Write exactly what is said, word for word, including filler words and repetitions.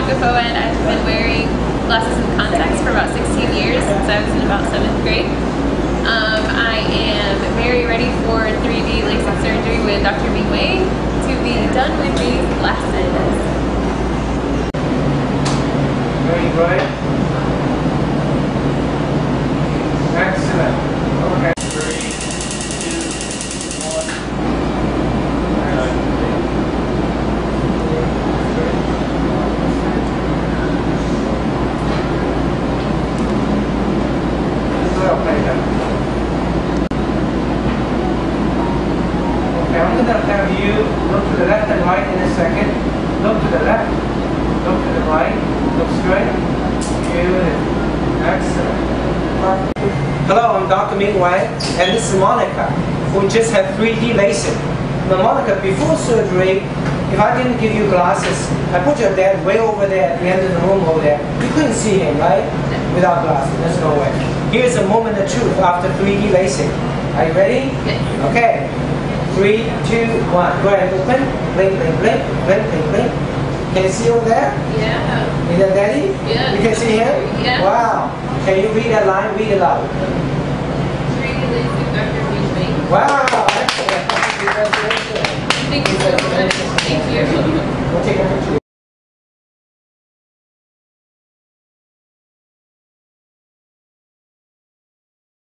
Doctor Fouad. I've been wearing glasses and contacts for about sixteen years, since I was in about seventh grade. Um, I am very ready for three D LASIK surgery with Doctor Ming Wang to be done with these glasses. Very good. Excellent. Okay. Three, two, one. Okay, I'm gonna have you look to the left and right in a second. Look to the left. Look to the right. Look straight. Beautiful. Excellent. Perfect. Hello, I'm Doctor Ming Wang, and this is Monica, who just had three D LASIK. Now, Monica, before surgery, if I didn't give you glasses, I put your dad way over there at the end of the room over there. You couldn't see him, right? Without glasses. There's no way. Here's a moment of truth after three D LASIK. Are you ready? Okay. Three, two, one. Go ahead, open. Blink, blink, blink, blink, blink, blink. Can you see over there? Yeah. Is that Daddy? Yeah. You can see him? Yeah. Wow. Can you read that line? Read it out. three D LASIK, Doctor Ming Wang. Wow. Excellent. Congratulations. Thank you so much. Thank you. We'll take a picture.